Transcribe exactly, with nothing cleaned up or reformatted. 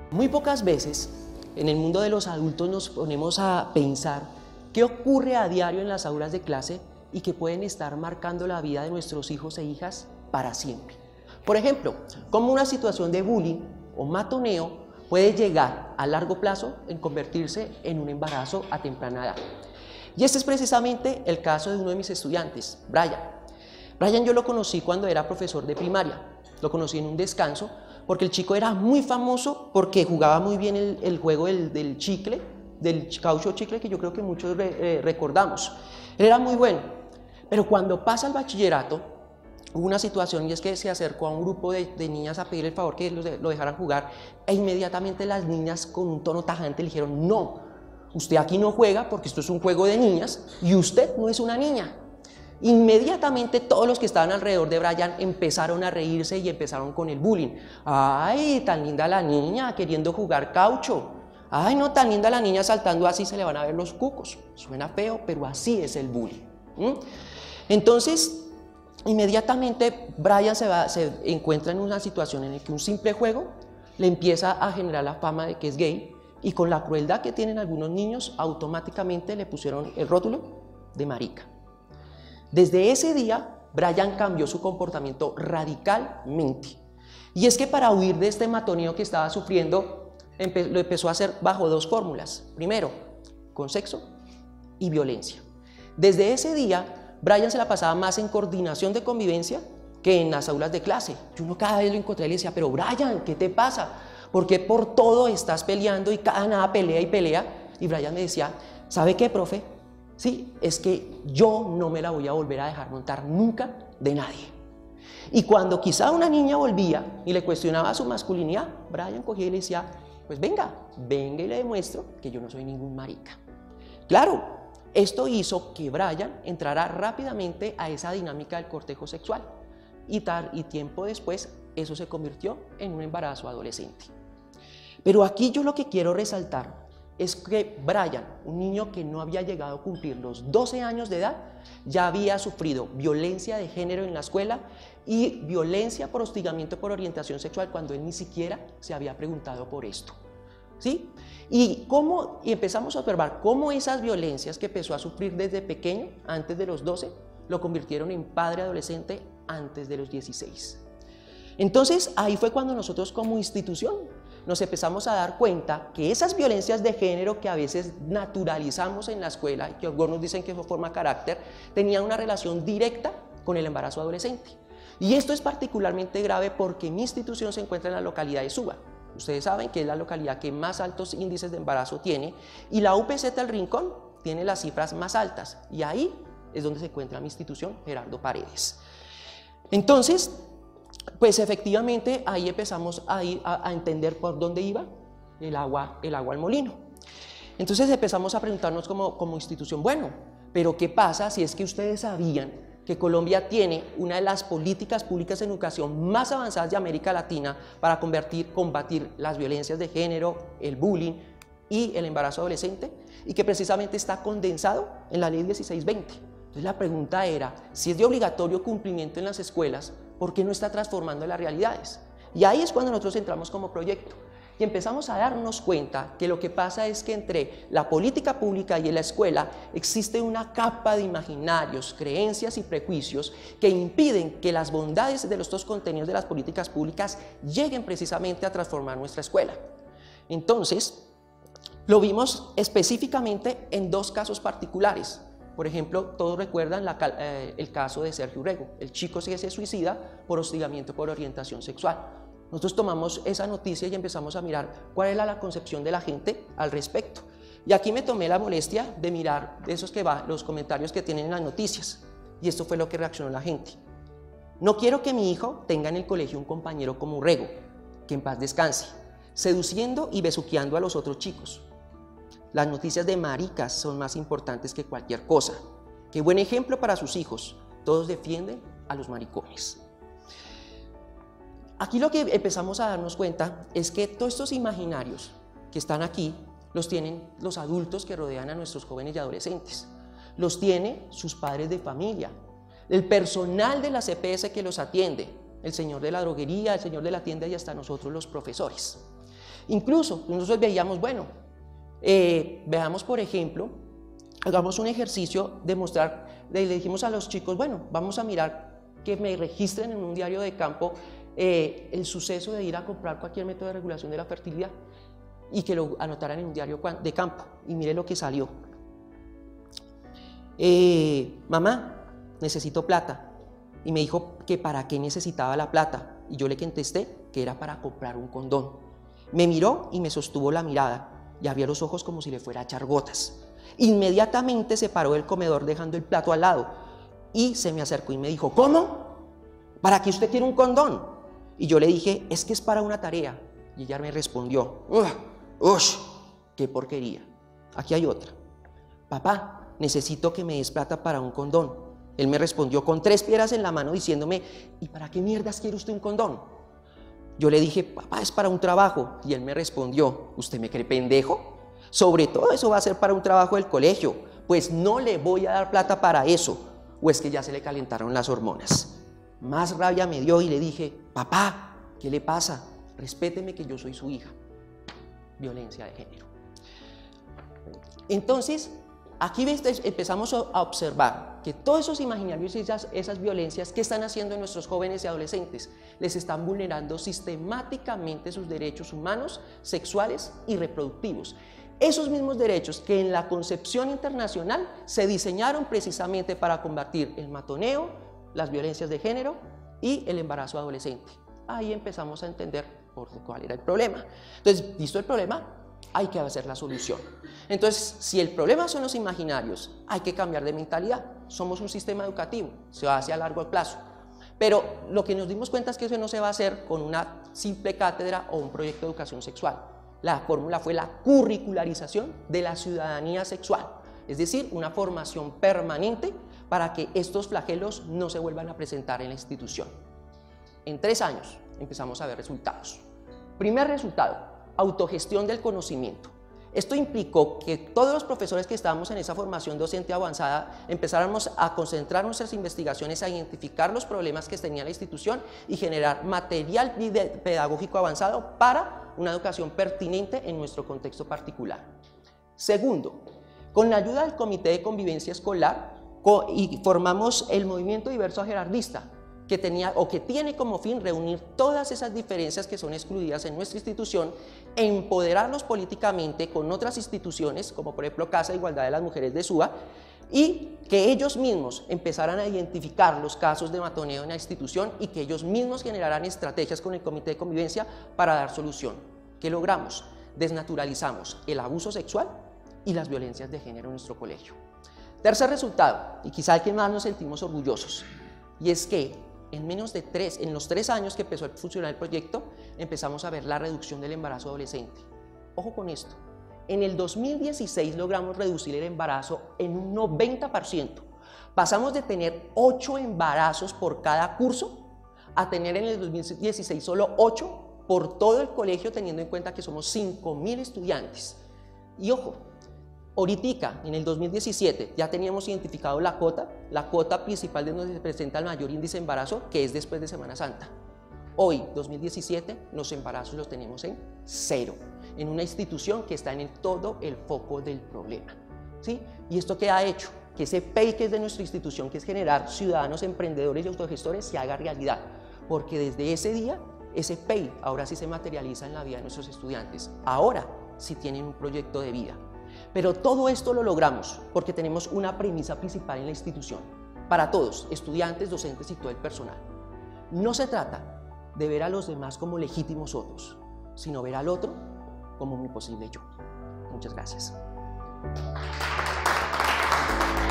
Muy pocas veces en el mundo de los adultos nos ponemos a pensar qué ocurre a diario en las aulas de clase y que pueden estar marcando la vida de nuestros hijos e hijas para siempre. Por ejemplo, cómo una situación de bullying o matoneo puede llegar a largo plazo en convertirse en un embarazo a temprana edad. Y este es precisamente el caso de uno de mis estudiantes, Brian. Brian yo lo conocí cuando era profesor de primaria, lo conocí en un descanso porque el chico era muy famoso porque jugaba muy bien el, el juego del, del chicle, del caucho chicle que yo creo que muchos re, eh, recordamos. Él era muy bueno, pero cuando pasa el bachillerato hubo una situación y es que se acercó a un grupo de, de niñas a pedir el favor que lo, lo dejaran jugar e inmediatamente las niñas con un tono tajante le dijeron: no, usted aquí no juega porque esto es un juego de niñas y usted no es una niña. Inmediatamente todos los que estaban alrededor de Brian empezaron a reírse y empezaron con el bullying. ¡Ay, tan linda la niña queriendo jugar caucho! ¡Ay, no, tan linda la niña saltando así se le van a ver los cucos! Suena feo, pero así es el bullying. ¿Mm? Entonces, inmediatamente Brian se, va, se encuentra en una situación en la que un simple juego le empieza a generar la fama de que es gay y con la crueldad que tienen algunos niños automáticamente le pusieron el rótulo de marica. Desde ese día, Brian cambió su comportamiento radicalmente. Y es que para huir de este matoneo que estaba sufriendo, empe lo empezó a hacer bajo dos fórmulas. Primero, con sexo y violencia. Desde ese día, Brian se la pasaba más en coordinación de convivencia que en las aulas de clase. Yo uno cada vez lo encontré y le decía: pero Brian, ¿qué te pasa? ¿Por qué por todo estás peleando y cada nada pelea y pelea? Y Brian me decía: ¿sabe qué, profe? Sí, es que yo no me la voy a volver a dejar montar nunca de nadie. Y cuando quizá una niña volvía y le cuestionaba su masculinidad, Brian cogía y le decía: pues venga, venga y le demuestro que yo no soy ningún marica. Claro, esto hizo que Brian entrara rápidamente a esa dinámica del cortejo sexual y, tal, y tiempo después eso se convirtió en un embarazo adolescente. Pero aquí yo lo que quiero resaltar es que Brian, un niño que no había llegado a cumplir los doce años de edad, ya había sufrido violencia de género en la escuela y violencia por hostigamiento por orientación sexual cuando él ni siquiera se había preguntado por esto. ¿Sí? Y, cómo, y empezamos a observar cómo esas violencias que empezó a sufrir desde pequeño, antes de los doce, lo convirtieron en padre adolescente antes de los dieciséis. Entonces, ahí fue cuando nosotros como institución nos empezamos a dar cuenta que esas violencias de género que a veces naturalizamos en la escuela y que algunos dicen que eso forma carácter, tenían una relación directa con el embarazo adolescente. Y esto es particularmente grave porque mi institución se encuentra en la localidad de Suba. Ustedes saben que es la localidad que más altos índices de embarazo tiene y la U P Z El Rincón tiene las cifras más altas y ahí es donde se encuentra mi institución, Gerardo Paredes. Entonces, pues efectivamente ahí empezamos a, ir a, a entender por dónde iba el agua, el agua al molino. Entonces empezamos a preguntarnos como, como institución, bueno, pero ¿qué pasa si es que ustedes sabían que Colombia tiene una de las políticas públicas en educación más avanzadas de América Latina para convertir, combatir las violencias de género, el bullying y el embarazo adolescente? Y que precisamente está condensado en la ley dieciséis veinte. Entonces la pregunta era, si es de obligatorio cumplimiento en las escuelas, ¿por qué no está transformando las realidades? Y ahí es cuando nosotros entramos como proyecto y empezamos a darnos cuenta que lo que pasa es que entre la política pública y la escuela existe una capa de imaginarios, creencias y prejuicios que impiden que las bondades de estos contenidos de las políticas públicas lleguen precisamente a transformar nuestra escuela. Entonces, lo vimos específicamente en dos casos particulares. Por ejemplo, todos recuerdan la, eh, el caso de Sergio Urrego, el chico que se suicida por hostigamiento por orientación sexual. Nosotros tomamos esa noticia y empezamos a mirar cuál era la concepción de la gente al respecto. Y aquí me tomé la molestia de mirar esos que va, los comentarios que tienen en las noticias. Y esto fue lo que reaccionó la gente. No quiero que mi hijo tenga en el colegio un compañero como Urrego, que en paz descanse, seduciendo y besuqueando a los otros chicos. Las noticias de maricas son más importantes que cualquier cosa. Qué buen ejemplo para sus hijos. Todos defienden a los maricones. Aquí lo que empezamos a darnos cuenta es que todos estos imaginarios que están aquí los tienen los adultos que rodean a nuestros jóvenes y adolescentes. Los tienen sus padres de familia, el personal de la C P S que los atiende, el señor de la droguería, el señor de la tienda y hasta nosotros los profesores. Incluso nosotros veíamos, bueno, eh, veamos por ejemplo, hagamos un ejercicio de mostrar, le dijimos a los chicos, bueno, vamos a mirar que me registren en un diario de campo eh, el suceso de ir a comprar cualquier método de regulación de la fertilidad y que lo anotaran en un diario de campo. Y mire lo que salió. Eh, mamá, necesito plata. Y me dijo que para qué necesitaba la plata. Y yo le contesté que era para comprar un condón. Me miró y me sostuvo la mirada y abrió los ojos como si le fuera a echar gotas. Inmediatamente se paró del comedor dejando el plato al lado y se me acercó y me dijo, ¿cómo? ¿Para qué usted quiere un condón? Y yo le dije, es que es para una tarea. Y ella me respondió, ¡ush! ¡Qué porquería! Aquí hay otra. Papá, necesito que me des plata para un condón. Él me respondió con tres piedras en la mano diciéndome, ¿y para qué mierdas quiere usted un condón? Yo le dije, papá, es para un trabajo. Y él me respondió, ¿usted me cree pendejo? Sobre todo eso va a ser para un trabajo del colegio. Pues no le voy a dar plata para eso. O es que ya se le calentaron las hormonas. Más rabia me dio y le dije, papá, ¿qué le pasa? Respéteme que yo soy su hija. Violencia de género. Entonces, aquí empezamos a observar que todos esos imaginarios y esas, esas violencias que están haciendo nuestros jóvenes y adolescentes les están vulnerando sistemáticamente sus derechos humanos, sexuales y reproductivos. Esos mismos derechos que en la concepción internacional se diseñaron precisamente para combatir el matoneo, las violencias de género y el embarazo adolescente. Ahí empezamos a entender por cuál era el problema. Entonces, visto el problema, hay que hacer la solución. Entonces, si el problema son los imaginarios, hay que cambiar de mentalidad. Somos un sistema educativo, se hace a largo plazo. Pero lo que nos dimos cuenta es que eso no se va a hacer con una simple cátedra o un proyecto de educación sexual. La fórmula fue la curricularización de la ciudadanía sexual, es decir, una formación permanente para que estos flagelos no se vuelvan a presentar en la institución. En tres años empezamos a ver resultados. Primer resultado, autogestión del conocimiento. Esto implicó que todos los profesores que estábamos en esa formación docente avanzada empezáramos a concentrar nuestras investigaciones, a identificar los problemas que tenía la institución y generar material pedagógico avanzado para una educación pertinente en nuestro contexto particular. Segundo, con la ayuda del Comité de Convivencia Escolar y formamos el Movimiento Diverso Gerardista, que tenía o que tiene como fin reunir todas esas diferencias que son excluidas en nuestra institución e empoderarlos políticamente con otras instituciones, como por ejemplo Casa de Igualdad de las Mujeres de Suba, y que ellos mismos empezaran a identificar los casos de matoneo en la institución y que ellos mismos generaran estrategias con el Comité de Convivencia para dar solución. ¿Qué logramos? Desnaturalizamos el abuso sexual y las violencias de género en nuestro colegio. Tercer resultado, y quizá el que más nos sentimos orgullosos, y es que en menos de tres, en los tres años que empezó a funcionar el proyecto, empezamos a ver la reducción del embarazo adolescente. Ojo con esto, en el dos mil dieciséis logramos reducir el embarazo en un noventa por ciento. Pasamos de tener ocho embarazos por cada curso a tener en el dos mil dieciséis solo ocho por todo el colegio, teniendo en cuenta que somos cinco mil estudiantes. Y ojo, ahorita, en el dos mil diecisiete, ya teníamos identificado la cuota, la cuota principal de donde se presenta el mayor índice de embarazo, que es después de Semana Santa. Hoy, dos mil diecisiete, los embarazos los tenemos en cero, en una institución que está en el, todo el foco del problema, ¿sí? ¿Y esto qué ha hecho? Que ese P E I que es de nuestra institución, que es generar ciudadanos emprendedores y autogestores, se haga realidad, porque desde ese día, ese P E I ahora sí se materializa en la vida de nuestros estudiantes, ahora sí tienen un proyecto de vida. Pero todo esto lo logramos porque tenemos una premisa principal en la institución, para todos, estudiantes, docentes y todo el personal. No se trata de ver a los demás como legítimos otros, sino ver al otro como mi posible yo. Muchas gracias.